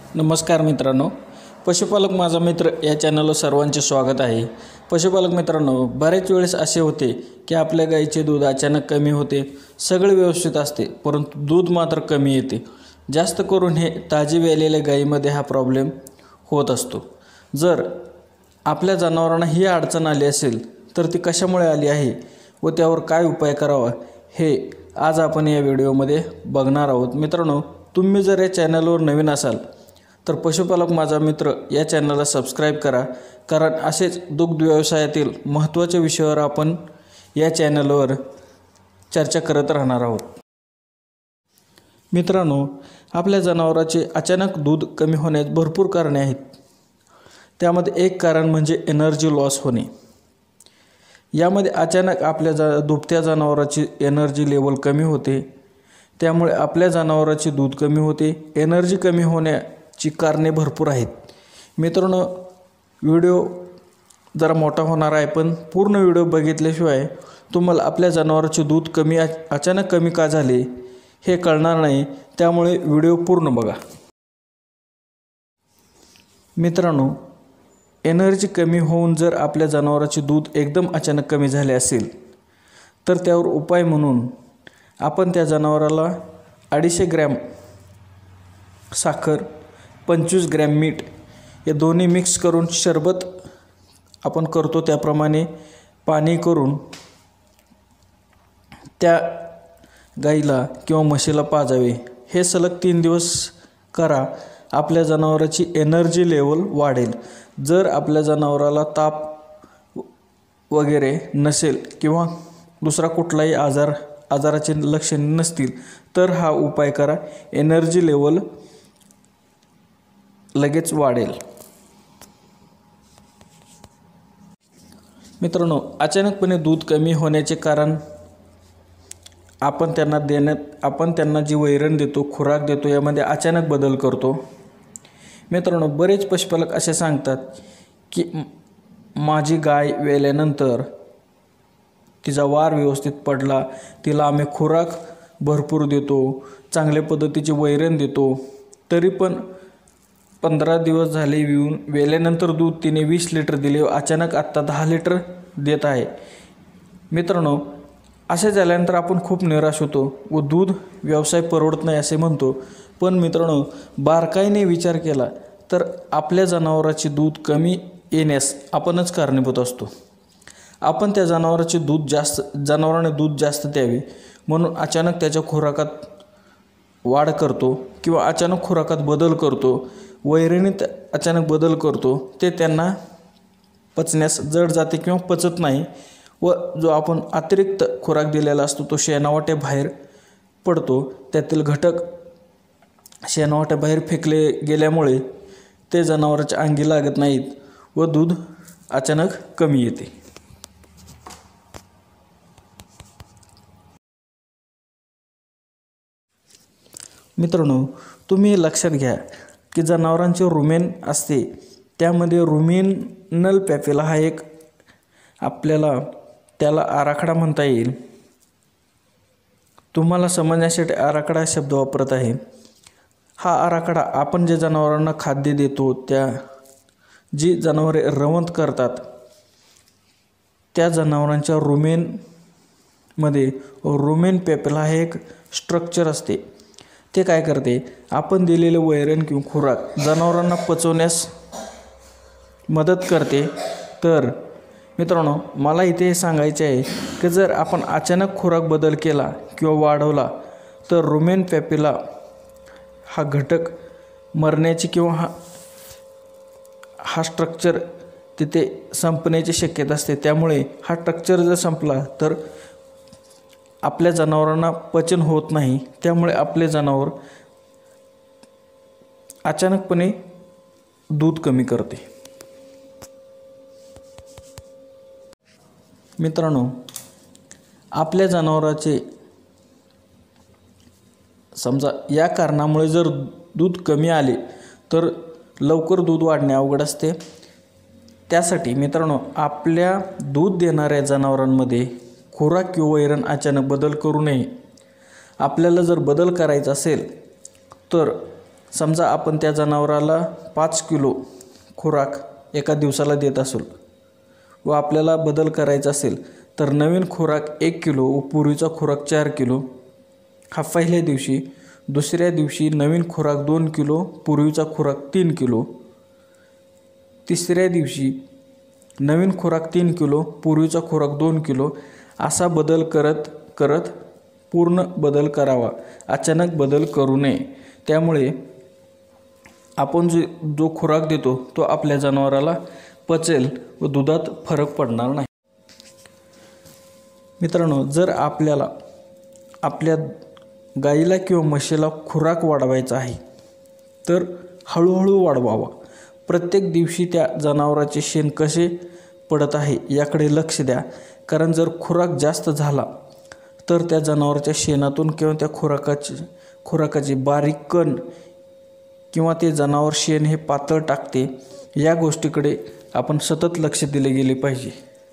नमस्कार मित्रांनो, पशुपालक माझा मित्र या चॅनलवर सर्वांचे स्वागत आहे। पशुपालक मित्रांनो, बरेच वेळेस असे होते की आपल्या गाईचे दूध अचानक कमी होते, सगळे व्यवस्थित असते परंतु दूध मात्र कमी येते। जास्त करून हे ताजी वेलेल्या गाईमध्ये हा प्रॉब्लेम होत असतो। जर आपल्या जनावरांना ही अडचण आली असेल तर ती कशामुळे आली आहे व त्यावर काय उपाय करावा हे आज आपण या व्हिडिओमध्ये बघणार आहोत। मित्रांनो, तुम्ही जर या चॅनलवर नवीन असाल तर पशुपालक माझा मित्र या चॅनलला सबस्क्राइब करा, कारण असेच दुग्ध व्यवसायातील महत्त्वाच्या विषयावर आपण या चॅनलवर चर्चा करत राहणार आहोत। मित्रांनो, आपल्या जनावरांचे अचानक दूध कमी होण्यास भरपूर कारणे आहेत। त्यामध्ये एक कारण म्हणजे एनर्जी लॉस होणे। यामध्ये अचानक आपल्या दुभत्या जनावरांची एनर्जी लेवल कमी होते, त्यामुळे आपल्या जनावरांचे दूध कमी होते। एनर्जी कमी होण्याची कारणे भरपूर आहेत। मित्रांनो, व्हिडिओ जरा मोठा होणार आहे, पण पूर्ण व्हिडिओ बघितल्याशिवाय तुम्हाला आपल्या जनावरांचे दूध अचानक कमी का झाले हे कळणार नाही, त्यामुळे व्हिडिओ पूर्ण बघा। मित्रांनो, एनर्जी कमी होऊन जर आपल्या जनावरांचे दूध एकदम अचानक कमी झाले असेल तर त्यावर उपाय म्हणून आपण त्या जनावराला 250 ग्रॅम साखर, 25 ग्रॅम मीठ हे दोन्ही मिक्स करून शरबत आपण करतो त्याप्रमाणे पाणी करून त्या गाईला किंवा म्हशीला पाजावे। हे सलग 3 दिवस करा, आपल्या जनावरांची एनर्जी लेवल वाढेल। जर आपल्या जनावराला ताप वगैरे नसेल किंवा दुसरा कुठलाही आजाराचे लक्षणे नसतील तर हा उपाय करा, एनर्जी लेवल लगेच वाढेल। मित्रांनो, अचानकपणे दूध कमी होण्याचे कारण आपण त्यांना जी वैरण देतो, खुराक देतो, यामध्ये अचानक बदल करतो। मित्रांनो, बरेच पशुपालक असे सांगतात की माझी गाय वेल्यानंतर तिचा वार व्यवस्थित पडला, तिला आम्ही खुराक भरपूर देतो, चांगल्या पद्धतीची वैरण देतो, तरी पण 15 दिवस झाले वेल्यानंतर दूध तिने 20 लिटर दिले, अचानक आत्ता 10 लिटर देत आहे। मित्रांनो, असे झाल्यानंतर आपण खूप निराश होतो व दूध व्यवसाय परवडत नाही असे म्हणतो। पण मित्रांनो, बारकाईने विचार केला तर आपल्या जनावरांचे दूध कमी येण्यास आपणच कारणीभूत असतो। आपण त्या जनावराने दूध जास्त द्यावे म्हणून अचानक त्याच्या खुराकात वाढ करतो किंवा अचानक खुराकात बदल करतो, वैरणीत अचानक बदल करतो, ते त्यांना पचण्यास जड जाते किंवा पचत नाही व जो आपण अतिरिक्त खुराक दिलेला असतो तो शेणावाटे बाहेर पडतो। त्यातील घटक शेणावाटे बाहेर फेकले गेल्यामुळे ते जनावरांच्या अंगी लागत नाहीत व दूध अचानक कमी येते। मित्रांनो, तुम्ही लक्षात घ्या की जनावरांचे रुमेन असते, त्यामध्ये रुमेनल पॅपिला हा एक त्याला आराखडा म्हणता येईल। तुम्हाला समजण्यासाठी आराखडा शब्द वापरत आहे। हा आराखडा आपण जे जनावरांना खाद्य देतो, जी जनावरे रवंथ करतात त्या जनावरांच्या रुमेनमध्ये रुमेन पॅपिला हे एक स्ट्रक्चर असते। ते काय करते, आपण दिलेले वैरण किंवा खुराक जनावरांना पचवण्यास मदत करते। तर मित्रांनो, मला इथे हे सांगायचे आहे की जर आपण अचानक खुराक बदल केला किंवा वाढवला तर रुमेन पॅपिला हा घटक मरण्याची किंवा हा स्ट्रक्चर तिथे संपण्याची शक्यता असते। त्यामुळे हा स्ट्रक्चर जर संपला तर आपल्या जनावरांना पचन होत नाही, त्यामुळे आपले जनावर अचानकपणे दूध कमी करते। मित्रांनो, आपल्या जनावरांचे समजा या कारणामुळे जर दूध कमी आले तर लवकर दूध वाढणे अवघड असते। त्यासाठी मित्रांनो, आपल्या दूध देणाऱ्या जनावरांमध्ये खुराक किंवा वैरण अचानक बदल करू नये। आपल्याला जर बदल करायचा असेल तर समजा आपण त्या जनावराला 5 किलो खुराक एका दिवसाला देत असू व आपल्याला बदल करायचा असेल तर नवीन खुराक 1 किलो व पूर्वीचा खुराक 4 किलो हा पहिल्या दिवशी, दुसऱ्या दिवशी नवीन खुराक 2 किलो, पूर्वीचा खुराक 3 किलो, तिसऱ्या दिवशी नवीन खुराक 3 किलो, पूर्वीचा खुराक 2 किलो असा बदल करत करत पूर्ण बदल करावा. अचानक बदल करू नये. त्यामुळे आपण जो खुराक देतो तो आपल्या जनावराला पचेल व दुधात फरक पडणार नाही. मित्रांनो, जर आपल्याला आपल्या गाईला किंवा म्हशीला खुराक वाढवायचा आहे तर हळूहळू वाढवावा. प्रत्येक दिवशी त्या जनावराचे शेण कसे पडत आहे याकडे लक्ष द्या. कारण जर खुराक जास्त झाला तर त्या जनावराच्या शेणातून किंवा त्या खुराकाचे बारीक कण किंवा ते जनावर शेण हे पातळ टाकते, या गोष्टीकडे आपण सतत लक्ष दिले गेले पाहिजे.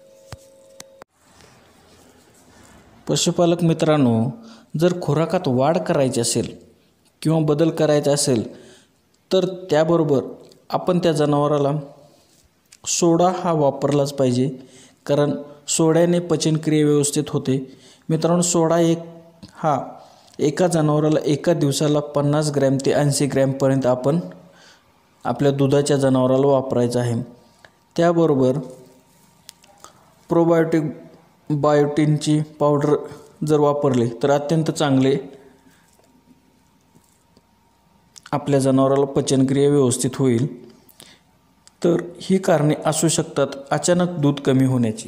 पशुपालक मित्रांनो, जर खुराकात वाढ करायची असेल किंवा बदल करायचा असेल तर त्याबरोबर आपण त्या जनावराला सोडा हा वापरलाच पाहिजे. कारण सोड्याने पचनक्रिया व्यवस्थित होते. मित्रांनो, सोडा हा एका जनावराला एका दिवसाला 50 ग्रॅम ते 80 ग्रॅमपर्यंत आपण आपल्या दुधाच्या जनावराला वापरायचं आहे. त्याबरोबर प्रोबायोटिक बायोटिनची पावडर जर वापरली तर अत्यंत चांगले आपल्या जनावराला पचनक्रिया व्यवस्थित होईल. तर ही कारणे असू शकतात अचानक दूध कमी होण्याची.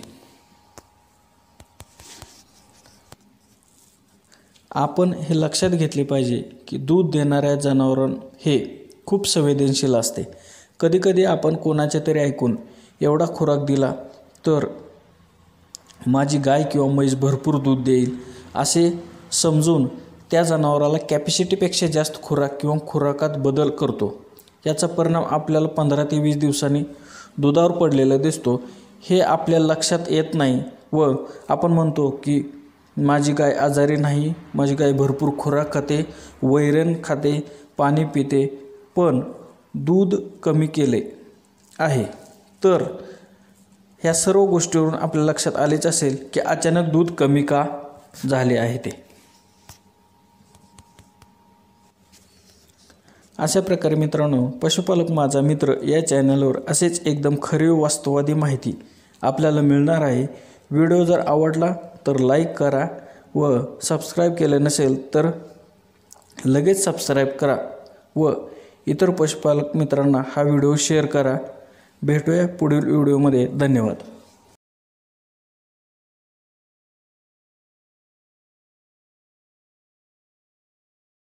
आपण हे लक्षात घेतले पाहिजे की दूध देणाऱ्या जनावर हे खूप संवेदनशील असते. कधीकधी आपण कोणाच्या तरी ऐकून एवढा खुराक दिला तर माझी गाय किंवा म्हैस भरपूर दूध देईल असे समजून त्या जनावराला कॅपॅसिटीपेक्षा जास्त खुराक किंवा खुराकात बदल करतो. याचा परिणाम आपल्याला 15 ते 20 दिवसांनी दुधावर पडलेला दिसतो. हे आपल्या लक्षात येत नाही व आपण म्हणतो की माझी गाय आजारी नाही, माझी गाय भरपूर खुराक खाते, वैरण खाते, पाणी पिते, पण दूध कमी केले आहे. तर ह्या सर्व गोष्टीवरून आपल्या लक्षात आलेच असेल की अचानक दूध कमी का झाले आहे ते. अशा प्रकारे मित्रांनो, पशुपालक माझा मित्र या चॅनलवर असेच एकदम खरी वास्तववादी माहिती आपल्याला मिळणार आहे. व्हिडिओ जर आवडला तर लाईक करा व सबस्क्राईब केलं नसेल तर लगेच सबस्क्राईब करा व इतर पशुपालक मित्रांना हा व्हिडिओ शेअर करा. भेटूया पुढील व्हिडिओमध्ये. धन्यवाद.